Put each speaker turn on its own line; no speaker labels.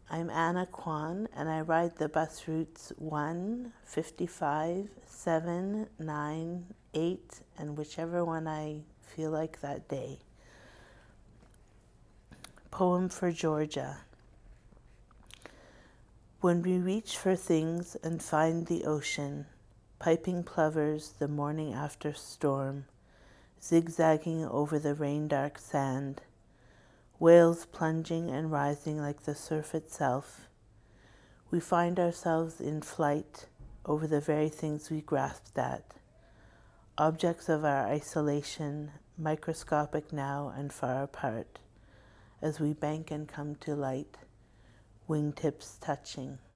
I'm Anna Quon, and I ride the bus routes 1, 55, 7, 9, 8, and whichever one I feel like that day. Poem for Georgia. When we reach for things and find the ocean, piping plovers the morning after storm, zigzagging over the rain-dark sand, whales plunging and rising like the surf itself, we find ourselves in flight over the very things we grasped at, objects of our isolation, microscopic now and far apart, as we bank and come to light, wingtips touching.